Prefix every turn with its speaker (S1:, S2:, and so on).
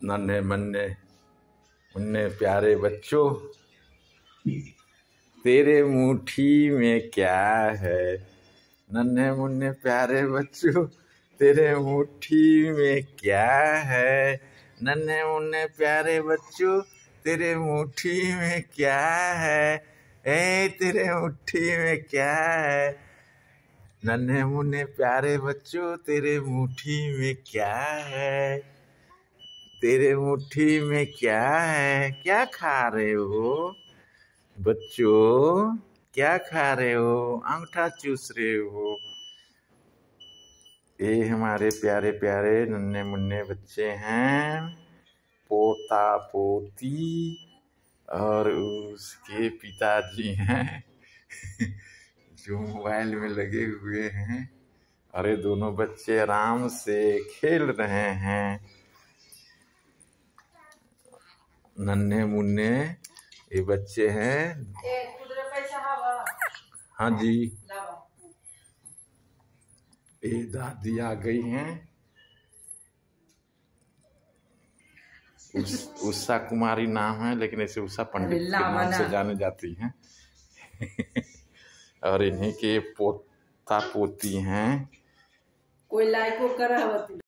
S1: नन्हे मन्ने मुन्ने प्यारे बच्चों, तेरे मुट्ठी में क्या है। नन्हे मुन्ने प्यारे बच्चों, तेरे मुट्ठी में क्या है। नन्हे मुन्ने प्यारे बच्चों, तेरे मुट्ठी में क्या है। तेरे मुट्ठी में क्या है। नन्हे मुन्ने प्यारे बच्चों, तेरे मुट्ठी में क्या है। तेरे मुट्ठी में क्या है। क्या खा रहे हो बच्चों, क्या खा रहे हो। अंगूठा चूस रहे हो। ये हमारे प्यारे प्यारे नन्हे मुन्ने बच्चे हैं, पोता पोती, और उसके पिताजी हैं जो मोबाइल में लगे हुए हैं। और ये दोनों बच्चे आराम से खेल रहे हैं। नन्हे मुन्ने ये बच्चे हैं। हाँ जी, ये दादी आ गई हैं। उषा कुमारी नाम है, लेकिन ऐसे उषा पंडित के नाम से जाने जाती हैं और इन्हीं के पोता पोती हैं।
S2: कोई लाइक करा